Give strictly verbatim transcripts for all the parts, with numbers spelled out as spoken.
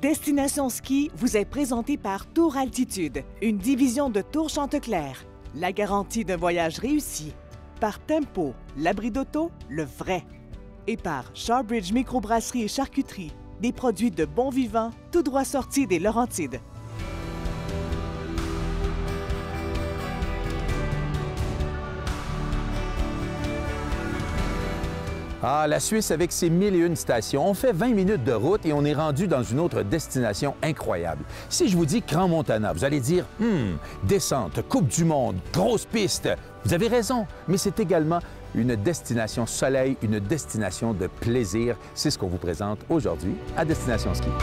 Destination Ski vous est présentée par Tour Altitude, une division de Tour Chanteclair. La garantie d'un voyage réussi. Par Tempo, l'abri d'auto, le vrai. Et par Sharbridge Microbrasserie et Charcuterie, des produits de bon vivant, tout droit sortis des Laurentides. Ah, la Suisse avec ses mille et une stations. On fait vingt minutes de route et on est rendu dans une autre destination incroyable. Si je vous dis Crans-Montana, vous allez dire « Hum, descente, Coupe du monde, grosse piste ». Vous avez raison, mais c'est également une destination soleil, une destination de plaisir. C'est ce qu'on vous présente aujourd'hui à Destination Ski.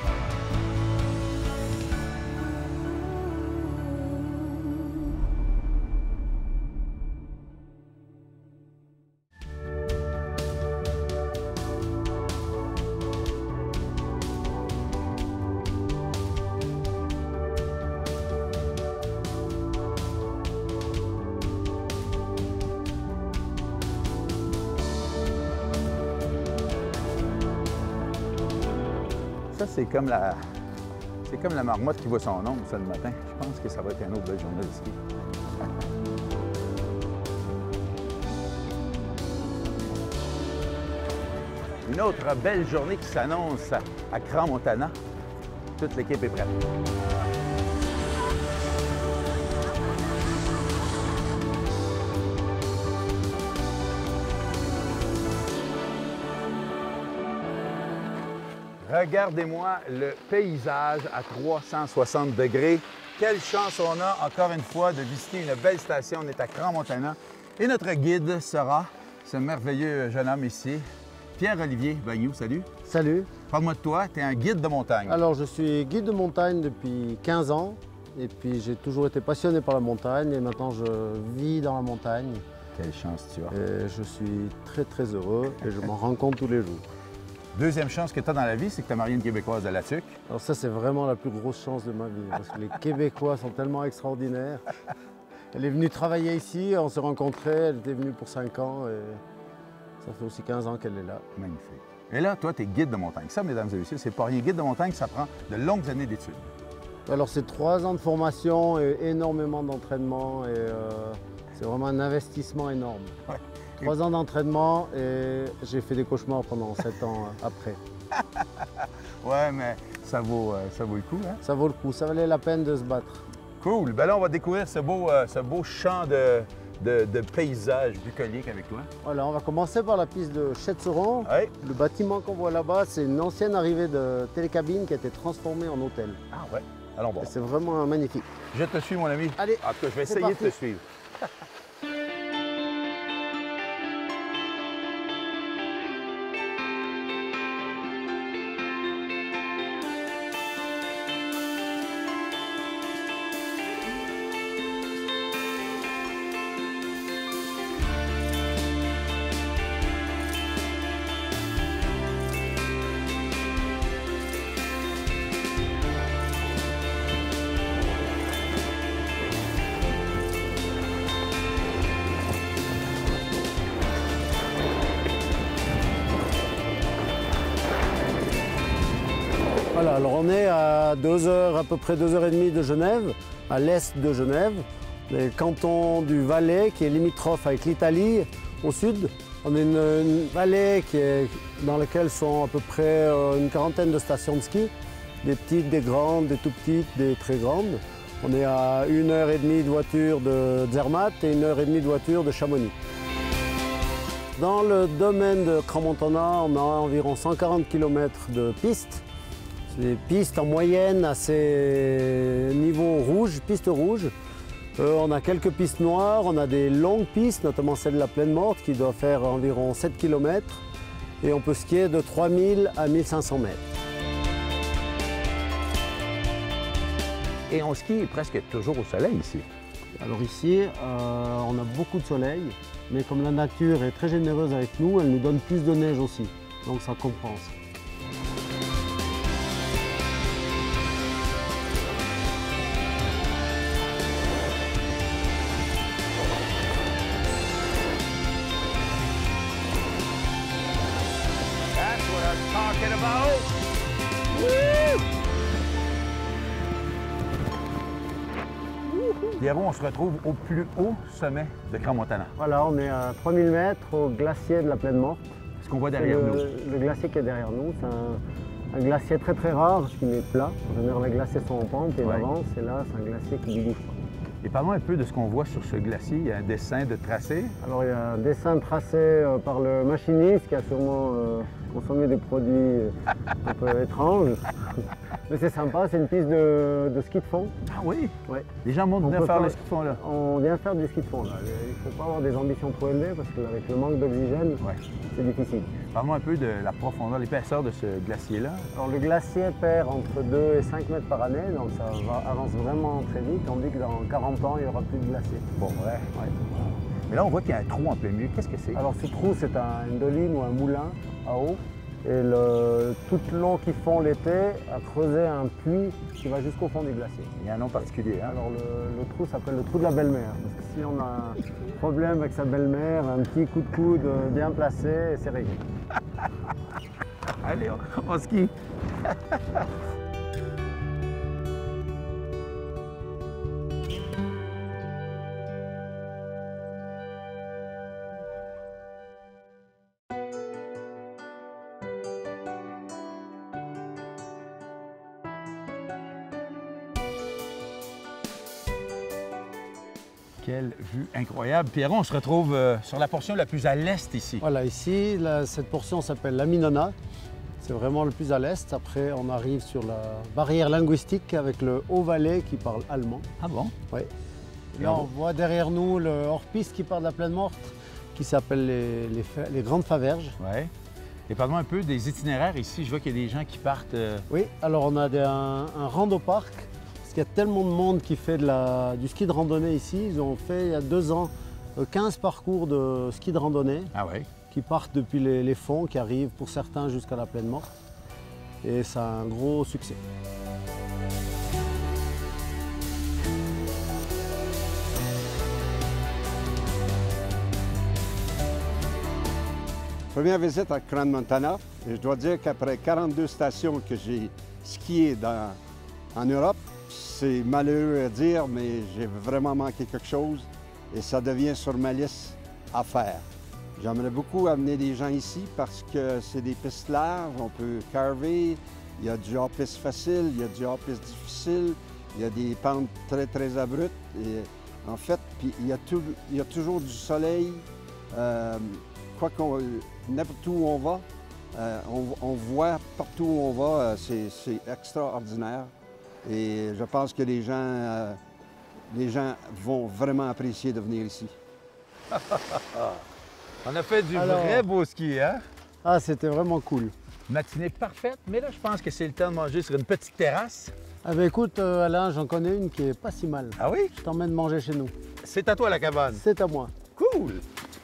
Ça, c'est comme la... c'est comme la marmotte qui voit son ombre, ça, le matin. Je pense que ça va être une autre belle journée de ski. Une autre belle journée qui s'annonce à Crans-Montana. Toute l'équipe est prête. Regardez-moi le paysage à trois cent soixante degrés. Quelle chance on a, encore une fois, de visiter une belle station. On est à Crans-Montana. Et notre guide sera ce merveilleux jeune homme ici, Pierre-Olivier Bagnoux. Salut. Salut. Parle-moi de toi, tu es un guide de montagne. Alors, je suis guide de montagne depuis quinze ans. Et puis, j'ai toujours été passionné par la montagne. Et maintenant, je vis dans la montagne. Quelle chance tu as. Et je suis très, très heureux et je m'en rends compte tous les jours. Deuxième chance que tu as dans la vie, c'est que tu as marié une Québécoise de La Tuque. Alors ça, c'est vraiment la plus grosse chance de ma vie, parce que les Québécois sont tellement extraordinaires. Elle est venue travailler ici, on s'est rencontrés, elle était venue pour cinq ans, et ça fait aussi quinze ans qu'elle est là. Magnifique. Et là, toi, tu es guide de montagne. Ça, mesdames et messieurs, c'est pas rien. Guide de montagne, ça prend de longues années d'études. Alors, c'est trois ans de formation et énormément d'entraînement, et euh, c'est vraiment un investissement énorme. Ouais. Trois ans d'entraînement et j'ai fait des cauchemars pendant sept ans après. Ouais, mais ça vaut, euh, ça vaut le coup, hein? Ça vaut le coup, ça valait la peine de se battre. Cool. Ben là, on va découvrir ce beau, euh, ce beau champ de, de, de paysage bucolique avec toi. Voilà, on va commencer par la piste de Chetzeron. Ouais. Le bâtiment qu'on voit là-bas, c'est une ancienne arrivée de télécabine qui a été transformée en hôtel. Ah ouais? Allons voir. C'est vraiment magnifique. Je te suis, mon ami. Allez. En tout cas, je vais essayer parti. de te suivre. Voilà, alors on est à deux heures, à peu près deux heures trente de Genève, à l'est de Genève, le canton du Valais qui est limitrophe avec l'Italie au sud. On est une, une vallée qui est, dans laquelle sont à peu près euh, une quarantaine de stations de ski, des petites, des grandes, des tout petites, des très grandes. On est à une heure trente de voiture de Zermatt et une heure trente de voiture de Chamonix. Dans le domaine de Crans-Montana, on a environ cent quarante kilomètres de pistes. Des pistes en moyenne à ces niveaux rouges, pistes rouges. Euh, on a quelques pistes noires, on a des longues pistes, notamment celle de la Plaine Morte qui doit faire environ sept kilomètres. Et on peut skier de trois mille à mille cinq cents mètres. Et on skie presque toujours au soleil ici. Alors ici, euh, on a beaucoup de soleil, mais comme la nature est très généreuse avec nous, elle nous donne plus de neige aussi. Donc ça compense. Talking about. Woo! Pierrot, on se retrouve au plus haut sommet de Crans-Montana. Voilà, on est à trois mille mètres au glacier de la Plaine Morte. Ce qu'on voit C'est derrière nous. le, le glacier qui est derrière nous, c'est un, un glacier très très rare parce qu'il est plat. En général, les glaciers sont en pente et Ouais. d'avance, et là, c'est un glacier qui ne bouge pas. Et parlons un peu de ce qu'on voit sur ce glacier. Il y a un dessin de tracé. Alors, il y a un dessin tracé euh, par le machiniste qui a sûrement euh, consommé des produits euh, un peu étranges. Mais c'est sympa, c'est une piste de, de ski de fond. Ah oui? Ouais. Les gens montent On venir peut faire faire- le ski de fond là. On vient faire du ski de fond là. Il ne faut pas avoir des ambitions trop élevées parce qu'avec le manque d'oxygène, Ouais. c'est difficile. Parlons un peu de la profondeur, l'épaisseur de ce glacier-là. Alors le glacier perd entre deux et cinq mètres par année, donc ça va, avance vraiment très vite, tandis que dans quarante ans, il n'y aura plus de glacier. Bon, ouais. Ouais. Mais là, on voit qu'il y a un trou en plein milieu. Qu'est-ce que c'est? Alors ce trou, c'est un- une doline ou un moulin à eau. Et le, toute l'eau qui fond l'été a creusé un puits qui va jusqu'au fond du glacier. Il y a un nom particulier, hein? Alors le, le trou s'appelle le trou de la belle-mère. Parce que si on a un problème avec sa belle-mère, un petit coup de coude bien placé, c'est réglé. Allez, on, on skie. Quelle vue incroyable. Pierron, on se retrouve euh, sur la portion la plus à l'est ici. Voilà, ici, là, cette portion s'appelle la Minona. C'est vraiment le plus à l'est. Après, on arrive sur la barrière linguistique avec le Haut-Valais qui parle allemand. Ah bon? Oui. Là, on voit derrière nous le hors-piste qui part de la Plaine Morte, qui s'appelle les, les, fa- les Grandes Faverges. Oui. Et parlons un peu des itinéraires ici. Je vois qu'il y a des gens qui partent... euh, Oui, alors on a des- un, un rando-parc, parce qu'il y a tellement de monde qui fait de la, du ski de randonnée ici. Ils ont fait il y a deux ans euh, quinze parcours de ski de randonnée Ah oui? qui partent depuis les, les fonds, qui arrivent pour certains jusqu'à la Plaine Morte. Et ça a un gros succès. Première visite à Crans-Montana, et je dois dire qu'après quarante-deux stations que j'ai skiées dans- en Europe, c'est malheureux à dire, mais j'ai vraiment manqué quelque chose et ça devient sur ma liste à faire. J'aimerais beaucoup amener des gens ici parce que c'est des pistes larges, on peut carver, il y a du hors-piste facile, il y a du hors-piste difficile, il y a des pentes très, très abruptes. Et, en fait, puis il y a, tout- il y a toujours du soleil. Euh, quoi qu'on, n'importe où on va, euh, on, on voit partout où on va, euh, c'est, c'est extraordinaire. Et je pense que les gens, euh, les gens vont vraiment apprécier de venir ici. On a fait du Alors- vrai beau ski, hein? Ah, c'était vraiment cool. Matinée parfaite, mais là, je pense que c'est le temps de manger sur une petite terrasse. Ah ben écoute, euh, Alain, j'en connais une qui est pas si mal. Ah oui? Je t'emmène manger chez nous. C'est à toi la cabane. C'est à moi. Cool!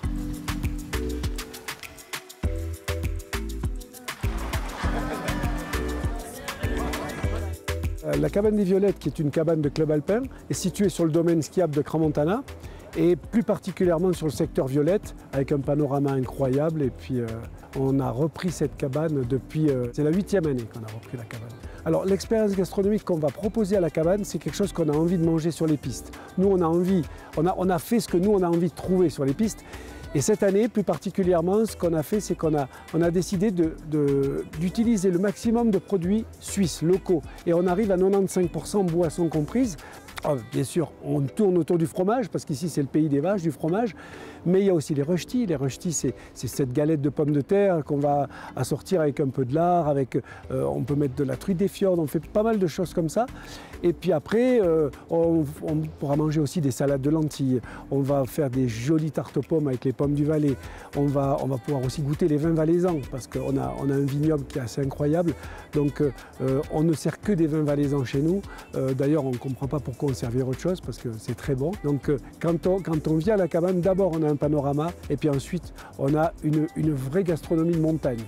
Euh, La cabane des Violettes, qui est une cabane de club alpin, est située sur le domaine skiable de Crans-Montana et plus particulièrement sur le secteur Violette avec un panorama incroyable. Et puis euh, on a repris cette cabane depuis, euh, c'est la huitième année qu'on a repris la cabane. Alors l'expérience gastronomique qu'on va proposer à la cabane, c'est quelque chose qu'on a envie de manger sur les pistes. Nous on a envie, on a, on a fait ce que nous on a envie de trouver sur les pistes. Et cette année, plus particulièrement, ce qu'on a fait, c'est qu'on a, on a décidé de- de- d'utiliser le maximum de produits suisses, locaux. Et on arrive à quatre-vingt-quinze pour cent boissons comprises. Ah, bien sûr, on tourne autour du fromage, parce qu'ici, c'est le pays des vaches, du fromage. Mais il y a aussi les röstis. Les röstis, c'est c'est cette galette de pommes de terre qu'on va assortir avec un peu de lard, avec, euh, on peut mettre de la truite des fjords, on fait pas mal de choses comme ça. Et puis après, euh, on, on pourra manger aussi des salades de lentilles. On va faire des jolies tartes aux pommes avec les pommes du Valais. On va, on va pouvoir aussi goûter les vins valaisans parce qu'on a, on a un vignoble qui est assez incroyable. Donc euh, on ne sert que des vins valaisans chez nous. Euh, D'ailleurs, on ne comprend pas pourquoi on servir autre chose parce que c'est très bon. Donc euh, quand, on, quand on vient à la cabane, d'abord on a un panorama et puis ensuite on a une, une vraie gastronomie de montagne.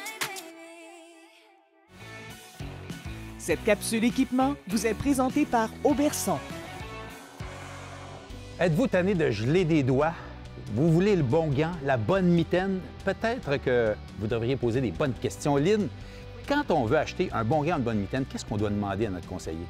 Cette capsule équipement vous est présentée par Auberson. Êtes-vous tanné de geler des doigts? Vous voulez le bon gant, la bonne mitaine? Peut-être que vous devriez poser des bonnes questions. Lynn, quand on veut acheter un bon gant, une bonne mitaine, qu'est-ce qu'on doit demander à notre conseiller?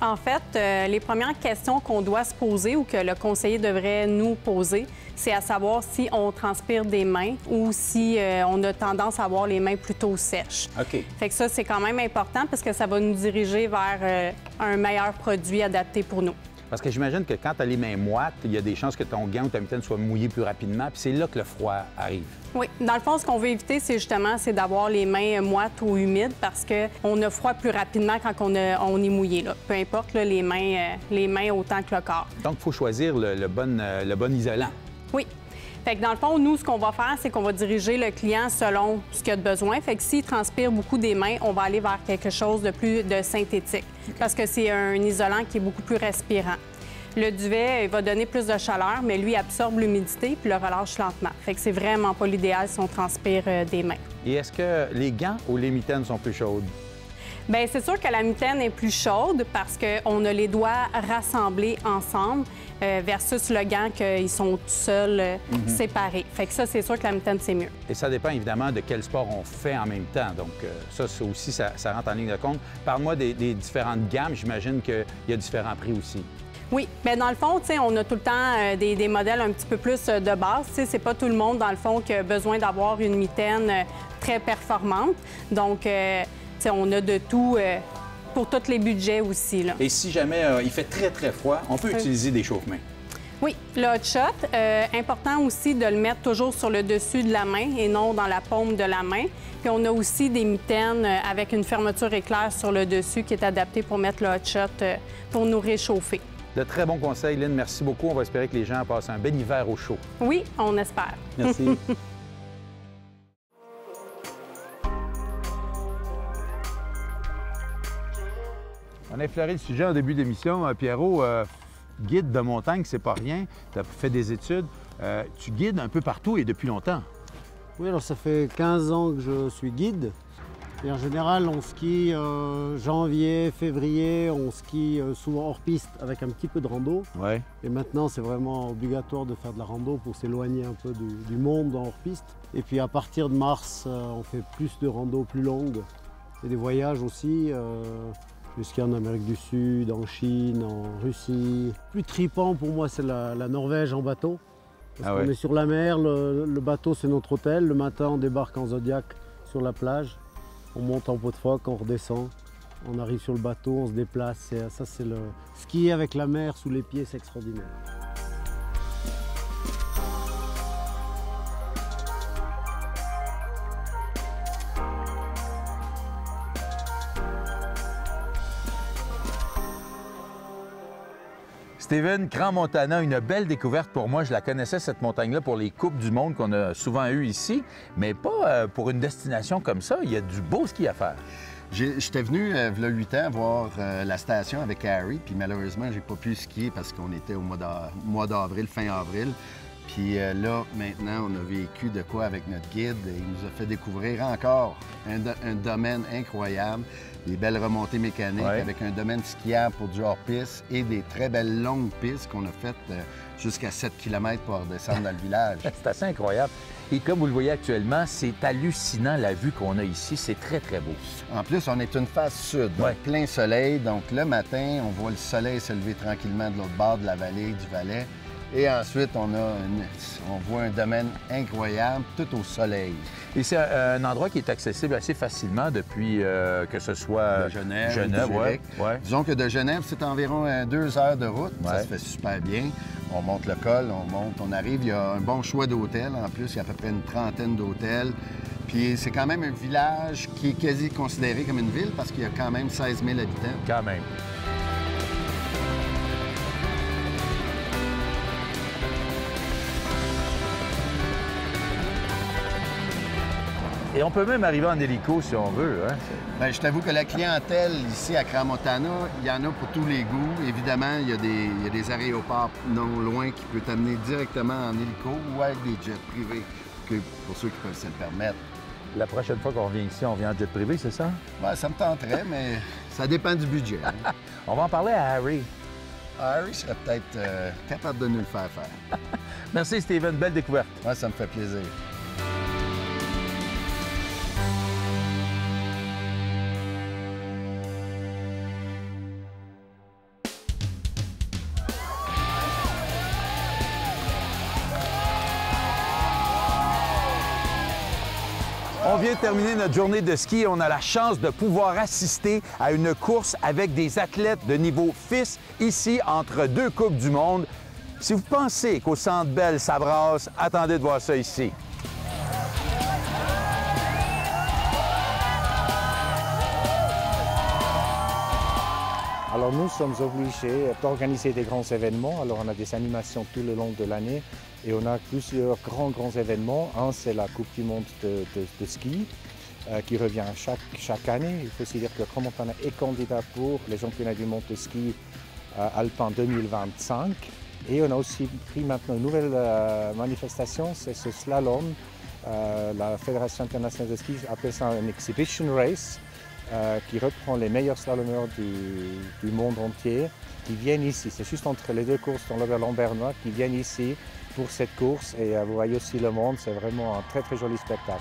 En fait, euh, les premières questions qu'on doit se poser ou que le conseiller devrait nous poser, c'est à savoir si on transpire des mains ou si euh, on a tendance à avoir les mains plutôt sèches. OK. Fait que ça, c'est quand même important parce que ça va nous diriger vers euh, un meilleur produit adapté pour nous. Parce que j'imagine que quand tu as les mains moites, il y a des chances que ton gant ou ta mitaine soit mouillé plus rapidement, puis c'est là que le froid arrive. Oui. Dans le fond, ce qu'on veut éviter, c'est justement c'est d'avoir les mains moites ou humides parce qu'on a froid plus rapidement quand on, a, on est mouillé. Là. Peu importe là, les, mains, euh, les mains autant que le corps. Donc, il faut choisir le, le, bon, euh, le bon isolant. Oui. Fait que dans le fond, nous, ce qu'on va faire, c'est qu'on va diriger le client selon ce qu'il a de besoin. Fait que s'il transpire beaucoup des mains, on va aller vers quelque chose de plus de synthétique okay. parce que c'est un isolant qui est beaucoup plus respirant. Le duvet il va donner plus de chaleur, mais lui absorbe l'humidité puis le relâche lentement. Fait que c'est vraiment pas l'idéal si on transpire euh, des mains. Et est-ce que les gants ou les mitaines sont plus chaudes? Bien, c'est sûr que la mitaine est plus chaude parce qu'on a les doigts rassemblés ensemble euh, versus le gant qu'ils sont tout seuls euh, mm-hmm. séparés. Fait que ça, c'est sûr que la mitaine, c'est mieux. Et ça dépend évidemment de quel sport on fait en même temps. Donc euh, ça, ça aussi, ça, ça rentre en ligne de compte. Parle-moi des, des différentes gammes. J'imagine qu'il y a différents prix aussi. Oui, bien dans le fond, on a tout le temps euh, des, des modèles un petit peu plus euh, de base. C'est pas tout le monde, dans le fond, qui a besoin d'avoir une mitaine euh, très performante. Donc, euh, on a de tout euh, pour tous les budgets aussi. Là. Et si jamais euh, il fait très, très froid, on peut oui. utiliser des chauffe-mains? Oui, le hot shot, euh, important aussi de le mettre toujours sur le dessus de la main et non dans la paume de la main. Puis on a aussi des mitaines euh, avec une fermeture éclair sur le dessus qui est adaptée pour mettre le hot shot euh, pour nous réchauffer. De très bons conseils, Lynn. Merci beaucoup. On va espérer que les gens passent un bel hiver au chaud. Oui, on espère. Merci. On a effleuré le sujet en début d'émission. Pierrot, euh, guide de montagne, c'est pas rien. Tu as fait des études. Euh, tu guides un peu partout et depuis longtemps. Oui, alors ça fait quinze ans que je suis guide. Et en général, on skie euh, janvier, février, on skie euh, souvent hors piste avec un petit peu de rando. Ouais. Et maintenant, c'est vraiment obligatoire de faire de la rando pour s'éloigner un peu du, du monde en hors piste. Et puis à partir de mars, euh, on fait plus de rando plus longues. Et des voyages aussi, euh, jusqu'en Amérique du Sud, en Chine, en Russie. Plus tripant pour moi, c'est la, la Norvège en bateau. Parce ah qu'on ouais. est sur la mer, le, le bateau c'est notre hôtel. Le matin, on débarque en Zodiac sur la plage. On monte en pot de phoque, on redescend, on arrive sur le bateau, on se déplace. Et ça, c'est le skier avec la mer sous les pieds, c'est extraordinaire. Steven, Crans-Montana, une belle découverte pour moi. Je la connaissais, cette montagne-là, pour les Coupes du monde qu'on a souvent eues ici, mais pas euh, pour une destination comme ça. Il y a du beau ski à faire. J'étais venu, euh, il y a huit ans, voir euh, la station avec Harry, puis malheureusement, j'ai pas pu skier parce qu'on était au mois d'avril, fin avril. Puis euh, là, maintenant, on a vécu de quoi avec notre guide. Et il nous a fait découvrir encore un, do un domaine incroyable. Des belles remontées mécaniques ouais. avec un domaine skiable pour du hors-piste et des très belles longues pistes qu'on a faites euh, jusqu'à sept kilomètres pour redescendre dans le village. C'est assez incroyable. Et comme vous le voyez actuellement, c'est hallucinant la vue qu'on a ici. C'est très, très beau. En plus, on est une face sud, donc ouais. plein soleil. Donc le matin, on voit le soleil se lever tranquillement de l'autre bord de la vallée, du Valais. Et ensuite, on, a une, on voit un domaine incroyable, tout au soleil. Et c'est un, un endroit qui est accessible assez facilement depuis euh, que ce soit de Genève, Genève ouais. Ouais. Disons que de Genève, c'est environ euh, deux heures de route. Ouais. Ça se fait super bien. On monte le col, on monte, on arrive. Il y a un bon choix d'hôtels. En plus, il y a à peu près une trentaine d'hôtels. Puis c'est quand même un village qui est quasi considéré comme une ville parce qu'il y a quand même seize mille habitants. Quand même. Et on peut même arriver en hélico si on veut. Hein? Bien, je t'avoue que la clientèle ici à Crans-Montana, il y en a pour tous les goûts. Évidemment, il y a des, il y a des aéroports non loin qui peuvent t'amener directement en hélico ou avec des jets privés, que, pour ceux qui peuvent se le permettre. La prochaine fois qu'on vient ici, on vient en jet privé, c'est ça? Bien, ça me tenterait, mais ça dépend du budget. Hein? On va en parler à Harry. Harry serait peut-être euh, capable de nous le faire faire. Merci, Steven. Belle découverte. Ouais, ça me fait plaisir. On vient de terminer notre journée de ski et on a la chance de pouvoir assister à une course avec des athlètes de niveau fils ici entre deux Coupes du monde. Si vous pensez qu'au Centre Bell, ça brasse, attendez de voir ça ici. Alors nous sommes obligés d'organiser des grands événements. Alors on a des animations tout le long de l'année et on a plusieurs grands grands événements. Un, c'est la Coupe du monde de, de, de ski euh, qui revient chaque, chaque année. Il faut aussi dire que Crans-Montana est candidat pour les championnats du monde de ski euh, alpin deux mille vingt-cinq. Et on a aussi pris maintenant une nouvelle euh, manifestation, c'est ce slalom. Euh, la Fédération internationale de ski appelle ça un exhibition race. Euh, qui reprend les meilleurs slalomeurs du, du monde entier, qui viennent ici. C'est juste entre les deux courses dans l'Oberland-Bernois, qui viennent ici pour cette course. Et euh, vous voyez aussi le monde, c'est vraiment un très très joli spectacle.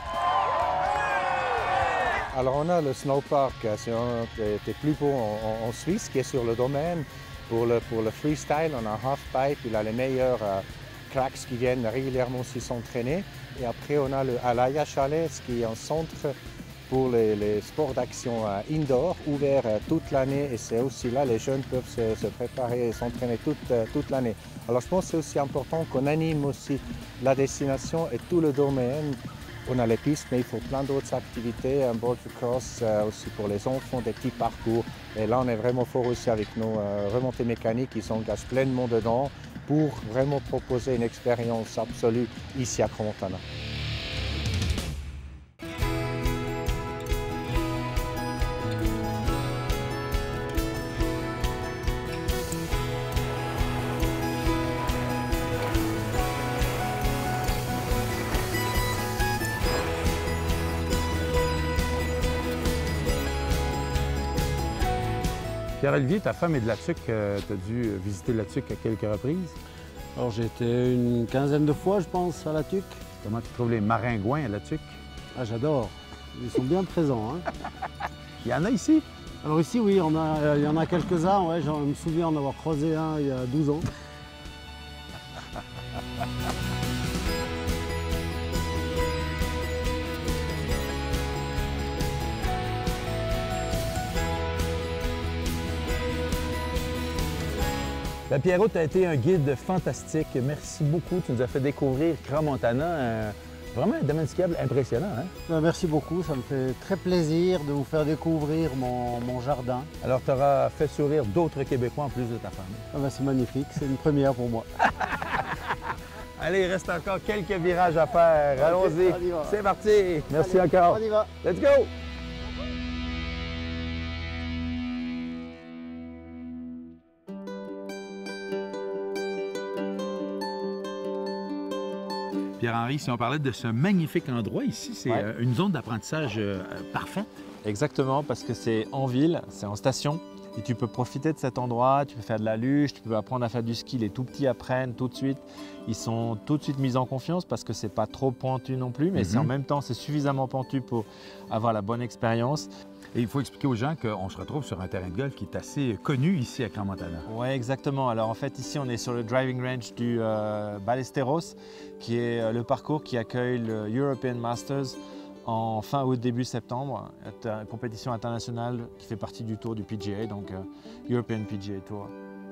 Alors on a le snowpark, c'est un des plus beaux en, en Suisse, qui est sur le domaine. Pour le, pour le freestyle, on a un halfpipe, il a les meilleurs euh, cracks qui viennent régulièrement aussi s'entraîner. Et après on a le Alaya Chalet, qui est un centre pour les, les sports d'action euh, indoor, ouvert euh, toute l'année, et c'est aussi là les jeunes peuvent se, se préparer et s'entraîner toute, euh, toute l'année. Alors je pense que c'est aussi important qu'on anime aussi la destination et tout le domaine. On a les pistes, mais il faut plein d'autres activités, un board cross euh, aussi pour les enfants, des petits parcours. Et là on est vraiment fort aussi avec nos euh, remontées mécaniques qui s'engagent pleinement dedans pour vraiment proposer une expérience absolue ici à Crans-Montana. Pierre-Olivier, ta femme est de La Tuque. Euh, tu as dû visiter La Tuque à quelques reprises. Alors j'ai été une quinzaine de fois, je pense, à La Tuque. Comment tu trouves les maringouins à La Tuque? Ah, j'adore. Ils sont bien présents. Hein. Il y en a ici? Alors ici, oui, on a, euh, il y en a quelques-uns. Ouais, je me souviens en avoir croisé un il y a douze ans. Ben, Pierrot, tu as été un guide fantastique. Merci beaucoup. Tu nous as fait découvrir Crans-Montana. Euh, vraiment un domaine skiable impressionnant. Hein? Ben, merci beaucoup. Ça me fait très plaisir de vous faire découvrir mon, mon jardin. Alors, tu auras fait sourire d'autres Québécois en plus de ta femme. Ah ben, c'est magnifique. C'est une première pour moi. Allez, il reste encore quelques virages à faire. Allons-y. C'est parti. Merci Allez, encore. On y va. Let's go! Pierre-Henri, si on parlait de ce magnifique endroit ici, c'est Ouais. une zone d'apprentissage euh, parfaite. Exactement, parce que c'est en ville, c'est en station. Et tu peux profiter de cet endroit, tu peux faire de la luge, tu peux apprendre à faire du ski. Les tout petits apprennent tout de suite. Ils sont tout de suite mis en confiance parce que c'est pas trop pointu non plus, mais Mm-hmm. c'est en même temps c'est suffisamment pointu pour avoir la bonne expérience. Et il faut expliquer aux gens qu'on se retrouve sur un terrain de golf qui est assez connu ici à Crans-Montana. Oui, exactement. Alors en fait, ici, on est sur le driving range du euh, Ballesteros, qui est euh, le parcours qui accueille le European Masters en fin août, début septembre. C'est une compétition internationale qui fait partie du tour du P G A, donc euh, European P G A Tour.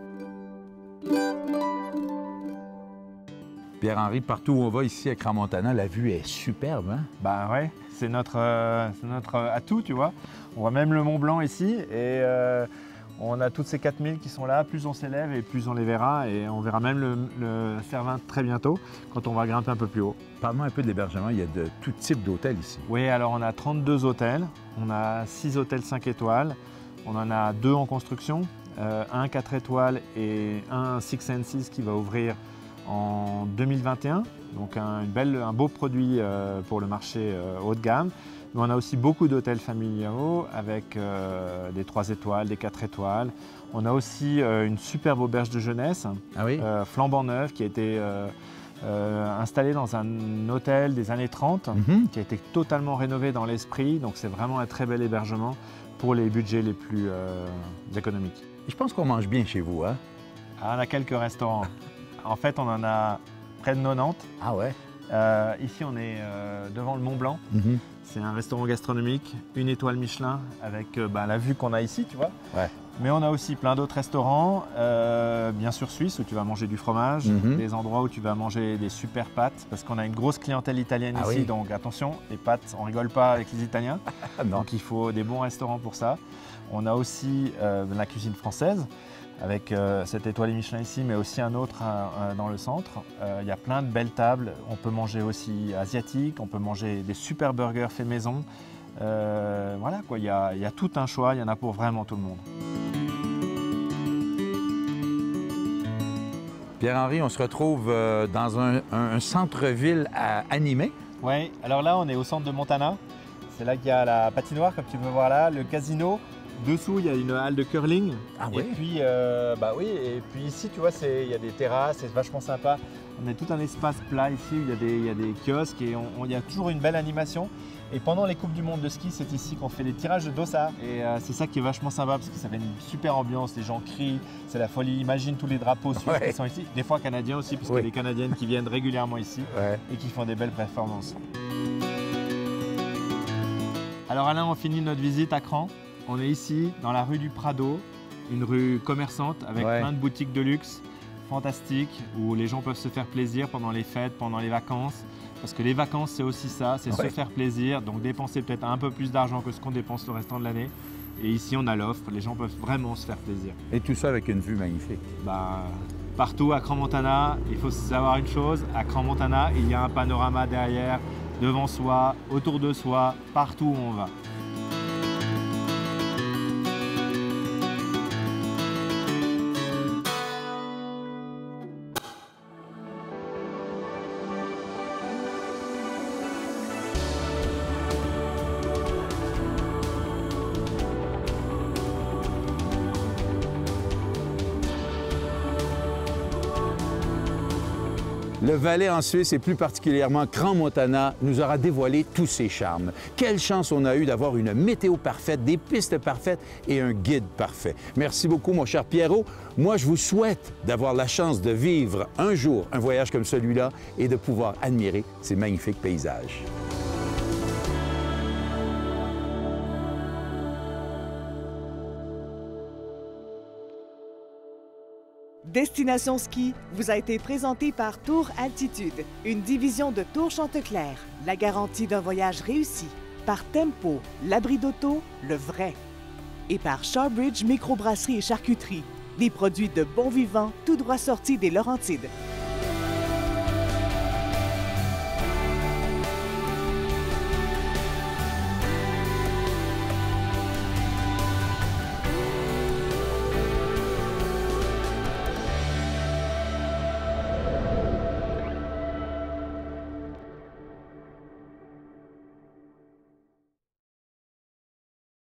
Pierre-Henri, partout où on va ici à Crans-Montana, la vue est superbe. Hein? Bah ouais, c'est notre, euh, c'est notre atout, tu vois. On voit même le Mont Blanc ici et euh, on a toutes ces quatre mille qui sont là. Plus on s'élève et plus on les verra et on verra même le, le Cervin très bientôt quand on va grimper un peu plus haut. Parle-moi un peu de l'hébergement. Il y a de tout type d'hôtels ici. Oui, alors on a trente-deux hôtels. On a six hôtels cinq étoiles. On en a deux en construction, euh, un quatre étoiles et un Six Senses qui va ouvrir en deux mille vingt et un. Donc un, une belle, un beau produit euh, pour le marché euh, haut de gamme. Mais on a aussi beaucoup d'hôtels familiaux avec euh, des trois étoiles, des quatre étoiles. On a aussi euh, une superbe auberge de jeunesse, Ah oui? euh, flambant neuve, qui a été euh, euh, installée dans un hôtel des années trente, Mhm. qui a été totalement rénové dans l'esprit. Donc c'est vraiment un très bel hébergement pour les budgets les plus euh, économiques. Je pense qu'on mange bien chez vous, hein? Ah, on a quelques restaurants. En fait, on en a près de quatre-vingt-dix. Ah ouais? Euh, ici, on est euh, devant le Mont Blanc. Mm-hmm. C'est un restaurant gastronomique, une étoile Michelin avec euh, bah, la vue qu'on a ici, tu vois. Ouais. Mais on a aussi plein d'autres restaurants, euh, bien sûr suisse, où tu vas manger du fromage, Mm-hmm. des endroits où tu vas manger des super pâtes, parce qu'on a une grosse clientèle italienne Ah ici, oui. donc attention, les pâtes, on rigole pas avec les Italiens. Ah non. Donc il faut des bons restaurants pour ça. On a aussi euh, de la cuisine française, avec euh, cette étoile Michelin ici, mais aussi un autre euh, dans le centre. Euh, il y a plein de belles tables. On peut manger aussi asiatique, on peut manger des super burgers faits maison. Euh, voilà quoi, il y a, il y a tout un choix, il y en a pour vraiment tout le monde. Pierre-Henri, on se retrouve euh, dans un, un- un centre-ville à- animé. Oui, alors là on est au centre de Montana. C'est là qu'il y a la patinoire, comme tu peux voir là, le casino. Dessous, il y a une halle de curling. Ah et oui? puis, euh, bah oui, et puis ici, tu vois, c'est- il y a des terrasses, c'est vachement sympa. On a tout un espace plat ici, où il y a des, il y a des kiosques et on- on- il y a toujours une belle animation. Et pendant les Coupes du Monde de ski, c'est ici qu'on fait les tirages de dossards. Et euh, c'est ça qui est vachement sympa parce que ça fait une super ambiance, les gens crient, c'est la folie. Imagine tous les drapeaux suisses Ouais. qui sont ici, des fois canadiens aussi, parce Oui. qu'il y a des Canadiennes qui viennent régulièrement ici Ouais. et qui font des belles performances. Alors Alain, on finit notre visite à Cran. On est ici dans la rue du Prado, une rue commerçante avec Ouais. plein de boutiques de luxe fantastiques où les gens peuvent se faire plaisir pendant les fêtes, pendant les vacances. Parce que les vacances, c'est aussi ça, c'est Ouais. se faire plaisir, donc dépenser peut-être un peu plus d'argent que ce qu'on dépense le restant de l'année. Et ici, on a l'offre, les gens peuvent vraiment se faire plaisir. Et tout ça avec une vue magnifique. Bah, partout à Crans-Montana, il faut savoir une chose, à Crans-Montana, il y a un panorama derrière, devant soi, autour de soi, partout où on va. Le Valais en Suisse et plus particulièrement Crans-Montana nous aura dévoilé tous ses charmes. Quelle chance on a eu d'avoir une météo parfaite, des pistes parfaites et un guide parfait. Merci beaucoup, mon cher Pierrot. Moi, je vous souhaite d'avoir la chance de vivre un jour un voyage comme celui-là et de pouvoir admirer ces magnifiques paysages. Destination Ski vous a été présenté par Tour Altitude, une division de Tour Chanteclair, la garantie d'un voyage réussi. Par Tempo, l'abri d'auto, le vrai. Et par Shawbridge Microbrasserie et Charcuterie, des produits de bon vivant tout droit sortis des Laurentides.